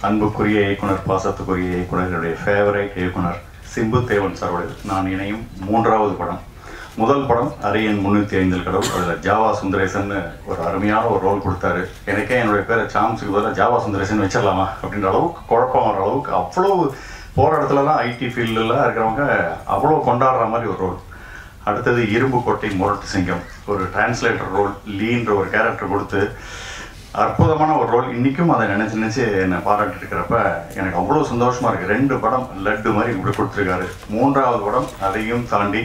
அன்புக்குரிய இயக்குனர், பாசத்துக்குரிய இயக்குனர், என்னுடைய ஃபேவரைட் இயக்குனர் சிம்பு தேவன் சாரோடு நான் இணையும் 3வது படம். முதல் படம் அரியன் 305 கடவுள். அதில் ஜாவா சுந்தரேசன் ஒரு அருமையான ஒரு ரோல் கொடுத்தாரு. எனக்கே என்னுடைய பேரை சாம்ஸுக்கு பதிலாக ஜாவா சுந்தரேசன் வச்சிடலாமா அப்படின்ற அளவுக்கு குழப்பம் வர அளவுக்கு அவ்வளோ போகிற இடத்துலலாம் ஐடி ஃபீல்டெலாம் இருக்கிறவங்க அவ்வளோ கொண்டாடுற மாதிரி ஒரு ரோல். அடுத்தது இரும்பு கோட்டை முரட்டு சிங்கம், ஒரு டிரான்ஸ்லேட்டர் ரோல், லீன்ற ஒரு கேரக்டர் கொடுத்து அற்புதமான ஒரு ரோல். இன்றைக்கும் அதை நினச்சி என்னை பாராட்டிட்டு இருக்கிறப்ப எனக்கு அவ்வளோ சந்தோஷமாக இருக்குது. 2 படம் லட்டு மாதிரி இப்படி கொடுத்துருக்காரு. 3வது படம் அதையும் தாண்டி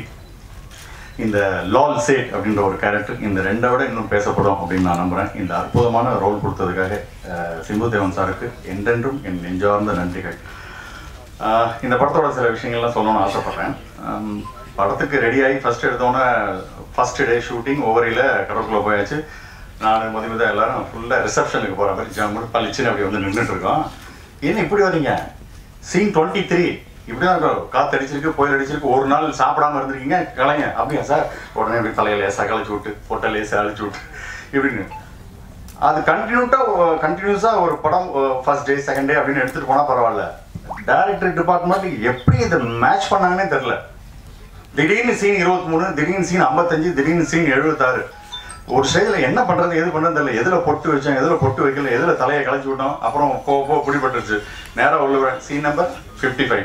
இந்த லால் சேட் அப்படின்ற ஒரு கேரக்டர் இந்த 2 விட இன்னும் பேசப்படும் அப்படின்னு நான் நம்புகிறேன். இந்த அற்புதமான ரோல் கொடுத்ததுக்காக சிம்பு தேவன் சாருக்கு என்றென்றும் என் நெஞ்சார்ந்த நன்றிகள். இந்த படத்தோட சில விஷயங்கள்லாம் சொல்லணும்னு ஆசைப்பட்றேன். படத்துக்கு ரெடியாகி ஃபஸ்ட்டு எடுத்தோன்னே ஃபஸ்ட்டு டே ஷூட்டிங் ஓவரியில் கடற்குள்ளே போயாச்சு. நான் மதிமுதா எல்லோரும் ஃபுல்லாக ரிசப்ஷனுக்கு போகிற மாதிரி ஜாமுன்னு பளிச்சுன்னு அப்படி வந்து நின்றுட்டுருக்கோம். என்ன இப்படி வரீங்க, சீன் 23 இப்படி தான் இருக்கும், காற்று அடிச்சிருக்கு, புயல் அடிச்சிருக்கு, ஒரு நாள் சாப்பிடாமல் இருந்திருக்கீங்க, கலைங்க அப்படியா சார்? உடனே அப்படி தலையை லேசாக கழிச்சு விட்டு பொட்டை லேசாக அழிச்சு விட்டு இப்படின்னு அது கண்டினியூஸாக ஒரு படம் ஃபர்ஸ்ட் டே செகண்ட் டே அப்படின்னு எடுத்துகிட்டு போனால் பரவாயில்ல. டைரக்டர் டிபார்ட்மெண்ட் எப்படி இதை மேட்ச் பண்ணாங்கன்னே தெரில. திடீர்னு சீன் 23, திடீர்னு சீன் 55, திடீர்னு சீன் 76. ஒரு ஸ்டேஜில் என்ன பண்ணுறது எது பண்ணுறது தெரியல. எதில் பொட்டு வச்சோம், எதில் பொட்டு வைக்கல, எதில் தலையை கழிச்சு விட்டோம். அப்புறம் பிடிபட்டுருச்சு. நேராக உள்ள சீன் நம்பர் 55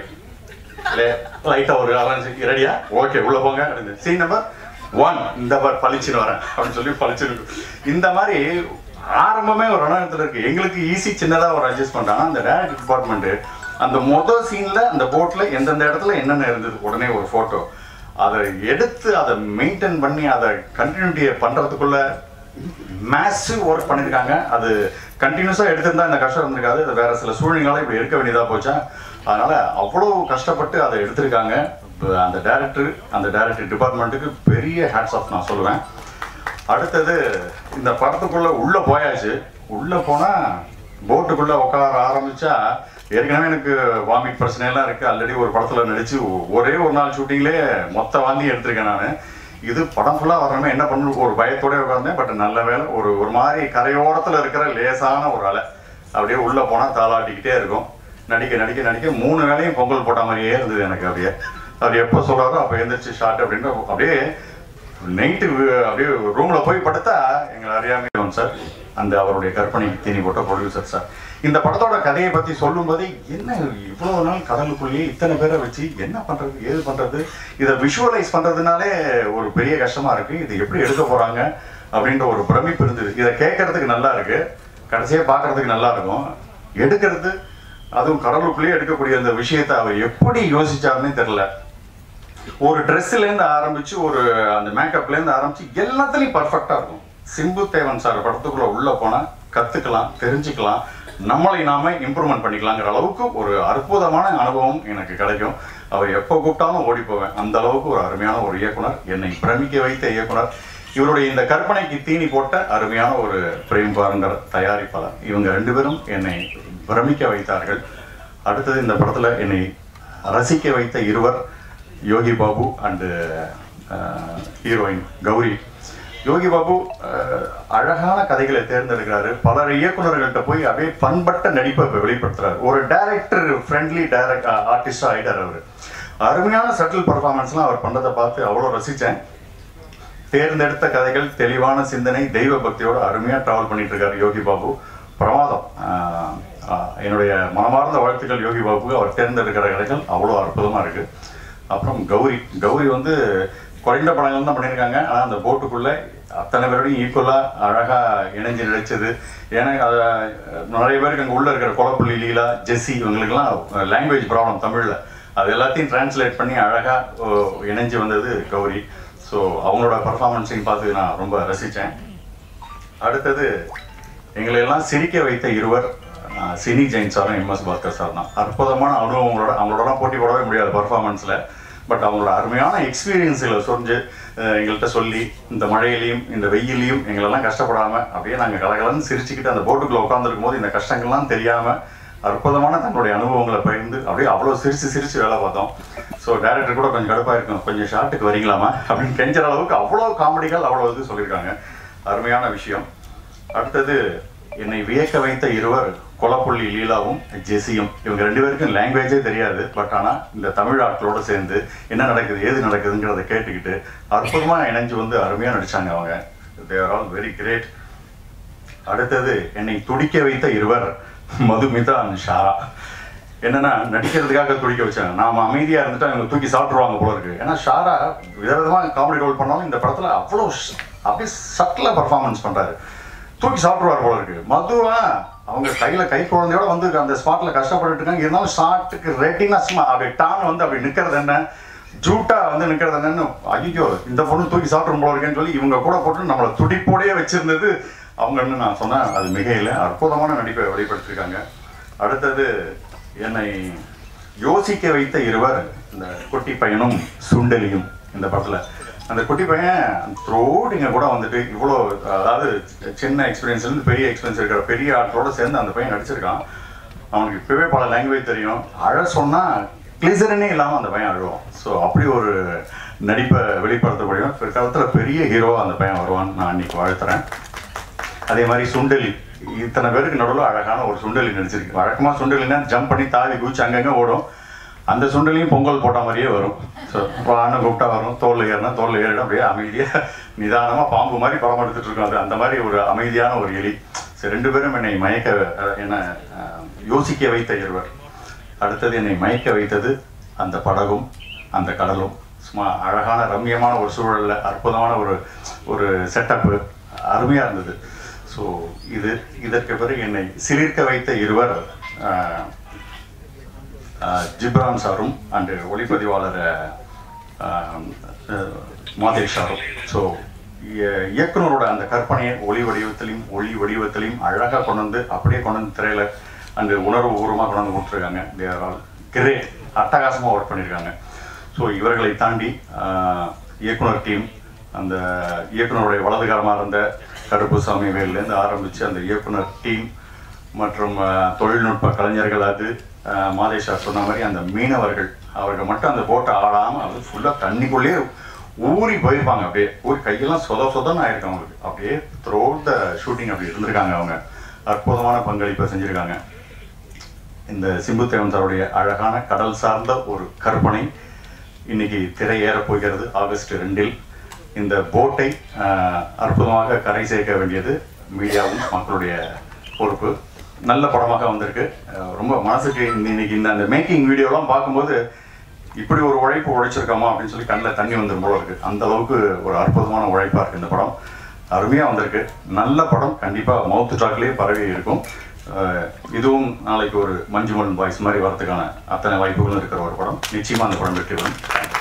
லைட்டாக ஒரு அலன்ஸ் ரெடியா, ஓகே உள்ளே போங்க அப்படின்னு. சீன் நம்பர் 1 இந்த பளிச்சுன்னு வரேன் அப்படின்னு சொல்லி பளிச்சுன்னு. இந்த மாதிரி ஆரம்பமே ஒரு ரணத்தில் இருக்குது. எங்களுக்கு ஈஸி சின்னதாக ஒரு அட்ஜஸ்ட் பண்ணிட்டாங்கன்னா அந்த டைரக்டர் டிபார்ட்மெண்ட்டு அந்த மொதல் சீனில் அந்த போட்டில் எந்தெந்த இடத்துல என்னென்ன இருந்தது உடனே ஒரு ஃபோட்டோ அதை எடுத்து அதை மெயின்டைன் பண்ணி அதை கண்டினியூட்டியை பண்ணுறதுக்குள்ள மேசிவ் ஒர்க் பண்ணியிருக்காங்க. அது கண்டினியூஸாக எடுத்திருந்தா இந்த கஷ்டம் இருந்திருக்காது. அது வேறு சில சூழ்நிலைகளால் இப்படி எடுக்க வேண்டியதாக போச்சா. அதனால் அவ்வளோ கஷ்டப்பட்டு அதை எடுத்திருக்காங்க. அந்த டைரக்டர் டிபார்ட்மெண்ட்டுக்கு பெரிய ஹேட்ஸ் ஆஃப் நான் சொல்லுவேன். அடுத்தது இந்த படத்துக்குள்ளே உள்ளே போயாச்சு. உள்ளே போனால் போட்டுக்குள்ளே உட்கார ஆரம்பித்தா ஏற்கனவே எனக்கு வாமிட் பிரச்சனையெல்லாம் இருக்குது. ஆல்ரெடி ஒரு படத்தில் நடித்து ஒரே ஒரு நாள் ஷூட்டிங்லேயே மொத்த வாந்தி எடுத்திருக்கேன் நான். இது படம் ஃபுல்லாக வரணுமே என்ன பண்ணணும் ஒரு பயத்தோடய உட்கார்ந்தேன். பட் நல்ல வேலை ஒரு மாதிரி கரையோரத்தில் இருக்கிற லேசான ஒரு அலை அப்படியே உள்ளே போனால் தாளாட்டிக்கிட்டே இருக்கும். நடிக்க 3 வேளையும் பொங்கல் போட்ட மாதிரியே இருந்தது எனக்கு. அவர் எப்போ சொல்கிறாரோ அப்போ எழுந்திரிச்சு ஷார்ட் அப்படின்னு அப்படியே நைட்டு அப்படியே ரூமில் போய் படுத்தா எங்களை அறியாமல் சார் அந்த அவருடைய கற்பனைக்கு தீனி போட்ட ப்ரொடியூசர் சார். இந்த படத்தோட கதையை பற்றி சொல்லும்போது என்ன இவ்வளோ நாள் கடலுக்குள்ளேயே இத்தனை பேரை வச்சு என்ன பண்ணுறது ஏது பண்ணுறது, இதை விஷுவலைஸ் பண்ணுறதுனாலே ஒரு பெரிய கஷ்டமாக இருக்குது. இது எப்படி எடுக்க போகிறாங்க அப்படின்ற ஒரு பிரமிப்பு இருந்தது. இதை கேட்கறதுக்கு நல்லா இருக்குது, கடைசியாக பார்க்குறதுக்கு நல்லா இருக்கும். எடுக்கிறது அதுவும் கடலுக்குள்ளேயே எடுக்கக்கூடிய அந்த விஷயத்தை அவர் எப்படி யோசிச்சாருன்னே தெரில. ஒரு ட்ரெஸ்ஸுலேருந்து ஆரம்பித்து ஒரு அந்த மேக்கப்லேருந்து ஆரம்பித்து எல்லாத்துலேயும் பர்ஃபெக்டாக இருக்கும். சிம்பு தேவன் சார் படத்துக்குள்ளே உள்ளே போனால் கற்றுக்கலாம், தெரிஞ்சுக்கலாம், நம்மளை நாம இம்ப்ரூவ்மெண்ட் பண்ணிக்கலாங்கிற அளவுக்கு ஒரு அற்புதமான அனுபவம் எனக்கு கிடைக்கும். அவர் எப்போ கூப்பிட்டாலும் ஓடி போவேன். அந்த அளவுக்கு ஒரு அருமையான ஒரு இயக்குனர், என்னை பிரமிக்க வைத்த இயக்குனர். இவருடைய இந்த கற்பனைக்கு தீனி போட்ட அருமையான ஒரு பிரேம் பாருங்கர் தயாரிப்பாளர். இவங்க 2 பேரும் என்னை பிரமிக்க வைத்தார்கள். அடுத்தது இந்த படத்தில் என்னை ரசிக்க வைத்த இருவர் யோகி பாபு அண்டு ஹீரோயின் கௌரி. யோகி பாபு அழகான கதைகளை தேர்ந்தெடுக்கிறாரு. பல இயக்குநர்கள்ட்ட போய் அப்படியே பண்பட்ட நடிப்பை இப்போ வெளிப்படுத்துறாரு. ஒரு டைரக்டர் ஃப்ரெண்ட்லி ஆர்டிஸ்டாக ஆகிட்டார் அவர். அருமையான சட்டில் பர்ஃபார்மன்ஸ்லாம் அவர் பண்ணதை பார்த்து அவ்வளோ ரசித்தேன். தேர்ந்தெடுத்த கதைகள், தெளிவான சிந்தனை, தெய்வ பக்தியோடு அருமையாக ட்ராவல் பண்ணிட்டு இருக்காரு யோகி பாபு. பிரமாதம். என்னுடைய மனமார்ந்த வாழ்த்துக்கள் யோகி பாபு. அவர் தேர்ந்தெடுக்கிற கதைகள் அவ்வளோ அற்புதமாக இருக்குது. அப்புறம் கௌரி வந்து குறைந்த படங்கள் தான் பண்ணியிருக்காங்க. ஆனால் அந்த போட்டுக்குள்ளே அத்தனை பேரோடையும் ஈக்குவலாக அழகாக இணைஞ்சு நடித்தது. ஏன்னா அதை நிறைய பேருக்கு அங்கே உள்ளே இருக்கிற கொலப்புள்ளி, லீலா, ஜெஸ்ஸி இவங்களுக்கெல்லாம் லாங்குவேஜ் ப்ராப்ளம் தமிழில், அது எல்லாத்தையும் டிரான்ஸ்லேட் பண்ணி அழகாக இணைஞ்சு வந்தது கௌரி. ஸோ அவங்களோட பர்ஃபார்மன்ஸையும் பார்த்து நான் ரொம்ப ரசித்தேன். அடுத்தது எங்களையெல்லாம் சிரிக்க வைத்த இருவர் சினி ஜெயின் சாரும் MS பாஸ்கர் சார் தான். அற்புதமான அனுபவங்களோட அவங்களோடலாம் போட்டி போடவே முடியாது பர்ஃபார்மன்ஸில். பட் அவங்களோட அருமையான எக்ஸ்பீரியன்ஸில் சொரிஞ்சு எங்கள்கிட்ட சொல்லி இந்த மழையிலையும் இந்த வெயிலையும் எங்களெல்லாம் கஷ்டப்படாமல் அப்படியே நாங்கள் கலகலன்னு சிரிச்சுக்கிட்டு அந்த போட்டுக்குள்ளே உட்காந்துருக்கும் போது இந்த கஷ்டங்கள்லாம் தெரியாமல் அற்புதமான தன்னுடைய அனுபவங்களை பகிர்ந்து அப்படியே அவ்வளோ சிரிச்சு வேலை பார்த்தோம். ஸோ டைரக்டர் கூட கொஞ்சம் கடுப்பாக இருக்கும், கொஞ்சம் ஷார்ட்டுக்கு வரீங்களாமா அப்படின்னு கெஞ்சுற அளவுக்கு அவ்வளோ காமெடிகள் அவ்வளோ இது சொல்லியிருக்காங்க. அருமையான விஷயம். அடுத்தது என்னை வியக்க வைத்த இருவர் கொலப்புள்ளி லீலாவும் ஜெசியும் இவங்க 2 பேருக்கும் லாங்குவேஜே தெரியாது. பட் ஆனால் இந்த தமிழ் ஆட்களோடு சேர்ந்து என்ன நடக்குது ஏது நடக்குதுங்கிறத கேட்டுக்கிட்டு அற்புதமாக இணைஞ்சு வந்து அருமையாக நடித்தாங்க அவங்க. They are all very great. அடுத்தது என்னை துடிக்க வைத்த இருவர் மதுமிதா அண்ட் ஷாரா. என்னன்னா நடிக்கிறதுக்காக துடிக்க வச்சாங்க. நாம அமைதியாக இருந்துட்டு அவங்க தூக்கி சாப்பிட்ருவாங்க போல இருக்கு. ஏன்னா ஷாரா விதவிதமாக காமெடி ரோல் பண்ணாலும் இந்த படத்தில் அவ்வளோ அப்படியே சட்டிலாக பர்ஃபார்மன்ஸ் பண்ணுறாரு. தூக்கி சாப்பிட்ருவார் போல இருக்கு. மதுவா அவங்க கையில் கை குழந்தையோட வந்து அந்த ஸ்பாட்டில் கஷ்டப்பட்டு இருக்காங்க. இருந்தாலும் ஷாட்டுக்கு ரேட்டிங்னா சும்மா அப்படி டான் வந்து அப்படி நிற்கிறது என்ன ஜூட்டா வந்து நிற்கிறது என்னன்னு ஐயோ இந்த பொண்ணு தூக்கி சாப்பிட்ரும் போல இருக்கேன்னு சொல்லி இவங்க கூட போட்டு நம்மளை துடிப்போடையே வச்சிருந்தது அவங்கன்னு நான் சொன்னேன். அது மிகையில் அற்புதமான நடிப்பை வெளிப்படுத்தியிருக்காங்க. அடுத்தது என்னை யோசிக்க வைத்த இருவர் இந்த குட்டி பையனும் சுண்டலியும். இந்த படத்தில் அந்த குட்டி பையன் த்ரோட் இங்கே கூட வந்துட்டு இவ்வளோ அதாவது சின்ன எக்ஸ்பீரியன்ஸ்லேருந்து பெரிய எக்ஸ்பீரியன்ஸ் இருக்கிற பெரிய ஆட்களோட சேர்ந்து அந்த பையன் நடிச்சிருக்கான். அவனுக்கு இப்போவே பல லாங்குவேஜ் தெரியும். அழ சொன்னால் கிளிசரனே இல்லாமல் அந்த பையன் அழுவான். ஸோ அப்படி ஒரு நடிப்பை வெளிப்படுத்தக்கூடிய பிற்காலத்தில் பெரிய ஹீரோவாக அந்த பையன் வருவான்னு நான் அன்றைக்கி வாழ்த்துறேன். அதே மாதிரி சுண்டலி இத்தனை பேருக்கு நடுவில் அழகான ஒரு சுண்டலி நடிச்சிருக்கு. வழக்கமாக சுண்டலின்னா ஜம்ப் பண்ணி தாவி குச்சி அங்கங்கே ஓடும். அந்த சுண்டலியும் பொங்கல் போட்ட மாதிரியே வரும். ஸோ வான்னு கூப்பிட்டா வரும். தோல் ஏறினா தோல் ஏறிடும். அப்படியே அமைதியாக நிதானமாக பாம்பு மாதிரி படம் எடுத்துகிட்டு இருக்கோம். அது அந்த மாதிரி ஒரு அமைதியான ஒரு எலி. சரி 2 பேரும் என்னை என்னை யோசிக்க வைத்த இருவர். அடுத்தது என்னை மயக்க வைத்தது அந்த படகும் அந்த கடலும். சும்மா அழகான ரம்மியமான ஒரு சூழலில் அற்புதமான ஒரு செட்டப்பு அருமையாக இருந்தது. ஸோ இதற்கு பிறகு என்னை சிலிர்க்க வைத்த இருவர் ஜிப்ரான் சாரும் அண்டு ஒளிப்பதிவாளர் மாதேஷ் சாரும். ஸோ இயக்குனரோட அந்த கற்பனையை ஒளி வடிவத்திலையும் அழகாக கொண்டு வந்து அப்படியே கொண்டு வந்து திரையில் அண்டு உணர்வு பூர்வமாக கொண்டு வந்து கொடுத்துருக்காங்க. They are all great. அட்டகாசமாக ஒர்க் பண்ணியிருக்காங்க. ஸோ இவர்களை தாண்டி இயக்குனர் டீம் அந்த இயக்குனருடைய வலதுகாரமாக இருந்த கருப்புசாமி வேலேருந்து ஆரம்பித்து அந்த இயக்குனர் டீம் மற்றும் தொழில்நுட்ப கலைஞர்கள் அது மாதேஷா சொன்ன மாதிரி அந்த மீனவர்கள் அவர்கள் மட்டும் அந்த போட்டை ஆடாமல் அது ஃபுல்லாக தண்ணிக்குள்ளேயே ஊறி போயிருப்பாங்க. அப்படியே ஊறி கையெல்லாம் சொதன்னு ஆயிருக்கு அவங்களுக்கு. அப்படியே த்ரூ த ஷூட்டிங் அப்படி இருந்திருக்காங்க. அவங்க அற்புதமான பங்களிப்பை செஞ்சுருக்காங்க. இந்த சிம்புதேவன் சாருடைய அழகான கடல் சார்ந்த ஒரு கற்பனை இன்னைக்கு திரையேறப் போகிறது ஆகஸ்ட் 2. இந்த போட்டை அற்புதமாக கரை சேர்க்க வேண்டியது மீடியாவும் மக்களுடைய பொறுப்பு. நல்ல படமாக வந்திருக்கு. ரொம்ப மனசுக்கு இன்னைக்கு இந்த மேக்கிங் வீடியோலாம் பார்க்கும்போது இப்படி ஒரு உழைப்பு உழைச்சிருக்காமா அப்படின்னு சொல்லி கண்ணில் தண்ணி வந்துடும் போல இருக்குது. அந்த அளவுக்கு ஒரு அற்புதமான உழைப்பாக இருக்குது இந்த படம். அருமையாக வந்திருக்கு. நல்ல படம். கண்டிப்பாக மவுத் டாக்லேயே பரவி இருக்கும். இதுவும் நாளைக்கு ஒரு மஞ்சுமன் பாய்ஸ் மாதிரி வரதுக்கான அத்தனை வாய்ப்புகளும் இருக்கிற ஒரு படம். நிச்சயமாக அந்த படம் வெற்றி பெறும்.